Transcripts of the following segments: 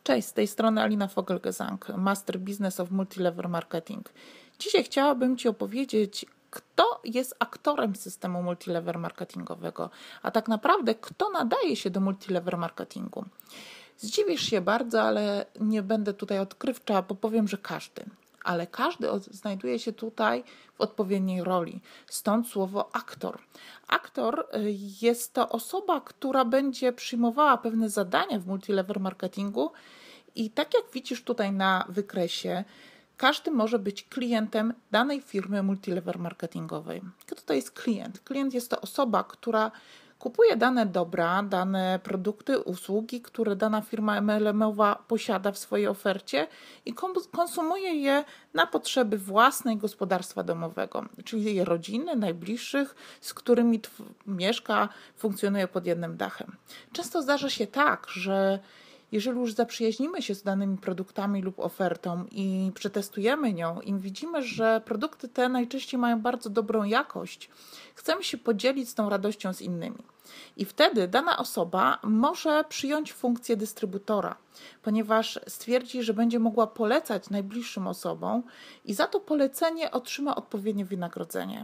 Cześć, z tej strony Alina Fogelgesang, Master Business of Multilevel Marketing. Dzisiaj chciałabym Ci opowiedzieć, kto jest aktorem systemu multilevel marketingowego, a tak naprawdę kto nadaje się do multilevel marketingu. Zdziwisz się bardzo, ale nie będę tutaj odkrywcza, bo powiem, że każdy. Ale każdy znajduje się tutaj w odpowiedniej roli. Stąd słowo aktor. Aktor jest to osoba, która będzie przyjmowała pewne zadania w multilevel marketingu i tak jak widzisz tutaj na wykresie, każdy może być klientem danej firmy multilevel marketingowej. Kto to jest klient? Klient jest to osoba, która kupuje dane dobra, dane produkty, usługi, które dana firma MLM-owa posiada w swojej ofercie i konsumuje je na potrzeby własnej gospodarstwa domowego, czyli jej rodziny, najbliższych, z którymi mieszka, funkcjonuje pod jednym dachem. Często zdarza się tak, że jeżeli już zaprzyjaźnimy się z danymi produktami lub ofertą i przetestujemy nią i widzimy, że produkty te najczęściej mają bardzo dobrą jakość, chcemy się podzielić z tą radością z innymi. I wtedy dana osoba może przyjąć funkcję dystrybutora, ponieważ stwierdzi, że będzie mogła polecać najbliższym osobom i za to polecenie otrzyma odpowiednie wynagrodzenie.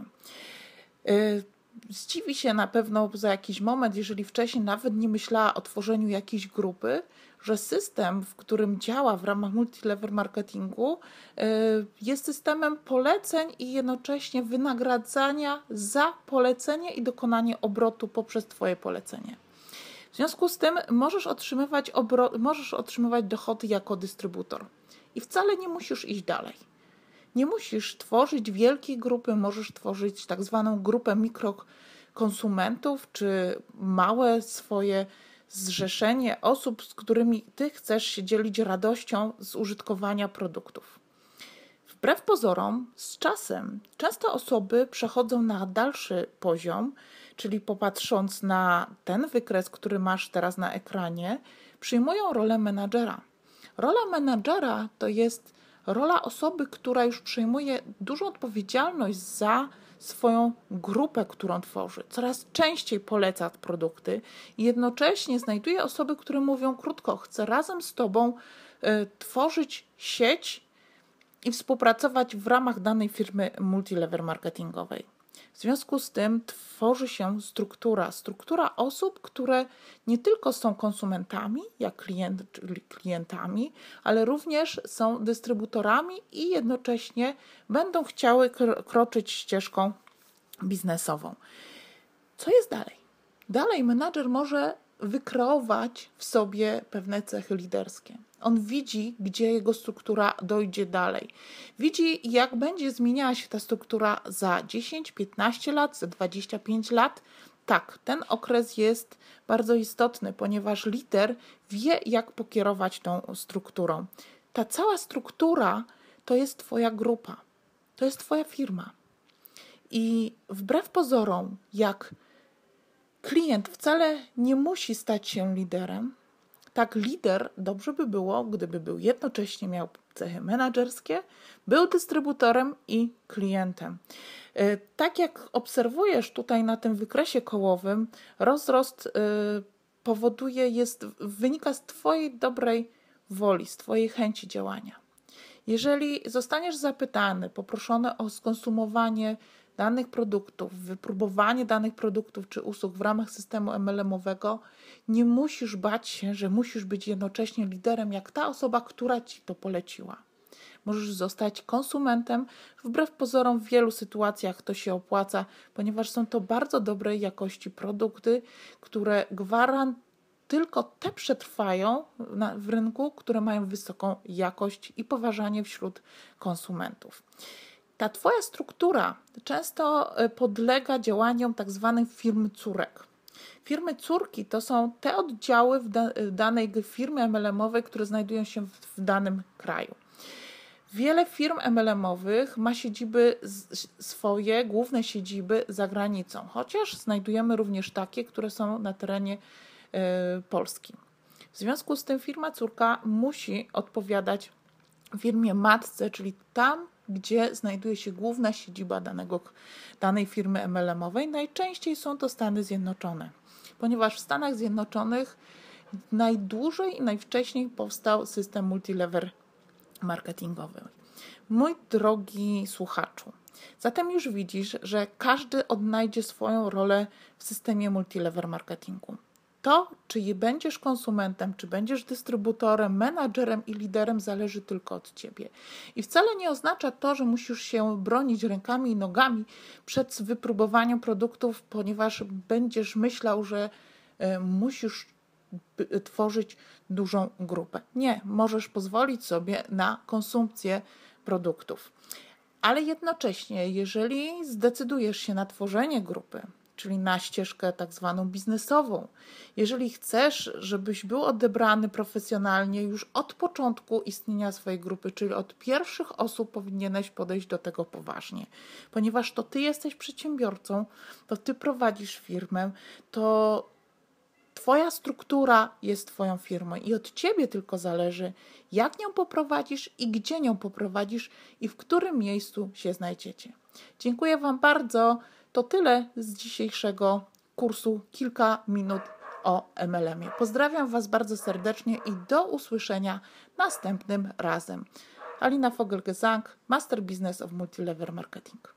Zdziwi się na pewno za jakiś moment, jeżeli wcześniej nawet nie myślała o tworzeniu jakiejś grupy, że system, w którym działa w ramach multilevel marketingu, jest systemem poleceń i jednocześnie wynagradzania za polecenie i dokonanie obrotu poprzez Twoje polecenie. W związku z tym możesz otrzymywać dochody jako dystrybutor i wcale nie musisz iść dalej. Nie musisz tworzyć wielkiej grupy, możesz tworzyć tak zwaną grupę mikrokonsumentów, czy małe swoje zrzeszenie osób, z którymi Ty chcesz się dzielić radością z użytkowania produktów. Wbrew pozorom, z czasem często osoby przechodzą na dalszy poziom, czyli popatrząc na ten wykres, który masz teraz na ekranie, przyjmują rolę menadżera. Rola menadżera to jest rola osoby, która już przejmuje dużą odpowiedzialność za swoją grupę, którą tworzy. Coraz częściej poleca produkty i jednocześnie znajduje osoby, które mówią krótko, chcę razem z Tobą tworzyć sieć i współpracować w ramach danej firmy multilevel marketingowej. W związku z tym tworzy się struktura osób, które nie tylko są konsumentami, jak klientami, ale również są dystrybutorami i jednocześnie będą chciały kroczyć ścieżką biznesową. Co jest dalej? Dalej menadżer może wykreować w sobie pewne cechy liderskie. On widzi, gdzie jego struktura dojdzie dalej. Widzi, jak będzie zmieniała się ta struktura za 10, 15 lat, za 25 lat. Tak, ten okres jest bardzo istotny, ponieważ lider wie, jak pokierować tą strukturą. Ta cała struktura to jest Twoja grupa, to jest Twoja firma. I wbrew pozorom, jak klient wcale nie musi stać się liderem, tak lider dobrze by było, gdyby był jednocześnie miał cechy menedżerskie, był dystrybutorem i klientem. Tak jak obserwujesz tutaj na tym wykresie kołowym, rozrost wynika z Twojej dobrej woli, z Twojej chęci działania. Jeżeli zostaniesz zapytany, poproszony o skonsumowanie danych produktów, wypróbowanie danych produktów czy usług w ramach systemu MLM-owego, nie musisz bać się, że musisz być jednocześnie liderem jak ta osoba, która Ci to poleciła. Możesz zostać konsumentem. Wbrew pozorom w wielu sytuacjach to się opłaca, ponieważ są to bardzo dobrej jakości produkty, które tylko te przetrwają w rynku, które mają wysoką jakość i poważanie wśród konsumentów. Ta Twoja struktura często podlega działaniom tak zwanych firm córek. Firmy córki to są te oddziały danej firmy MLM-owej, które znajdują się w danym kraju. Wiele firm MLM-owych ma główne siedziby za granicą, chociaż znajdujemy również takie, które są na terenie Polski. W związku z tym firma córka musi odpowiadać firmie matce, czyli tam, gdzie znajduje się główna siedziba danej firmy MLM-owej. Najczęściej są to Stany Zjednoczone, ponieważ w Stanach Zjednoczonych najdłużej i najwcześniej powstał system multilevel marketingowy. Mój drogi słuchaczu, zatem już widzisz, że każdy odnajdzie swoją rolę w systemie multilevel marketingu. To, czy będziesz konsumentem, czy będziesz dystrybutorem, menadżerem i liderem, zależy tylko od ciebie. I wcale nie oznacza to, że musisz się bronić rękami i nogami przed wypróbowaniem produktów, ponieważ będziesz myślał, że musisz tworzyć dużą grupę. Nie, możesz pozwolić sobie na konsumpcję produktów. Ale jednocześnie, jeżeli zdecydujesz się na tworzenie grupy, czyli na ścieżkę tak zwaną biznesową, jeżeli chcesz, żebyś był odebrany profesjonalnie już od początku istnienia swojej grupy, czyli od pierwszych osób, powinieneś podejść do tego poważnie, ponieważ to ty jesteś przedsiębiorcą, to ty prowadzisz firmę, to twoja struktura jest twoją firmą i od ciebie tylko zależy, jak nią poprowadzisz i gdzie nią poprowadzisz i w którym miejscu się znajdziecie. Dziękuję wam bardzo. To tyle z dzisiejszego kursu Kilka minut o MLM-ie. Pozdrawiam was bardzo serdecznie i do usłyszenia następnym razem. Alina Fogel-Gesang, Master Business of Multilevel Marketing.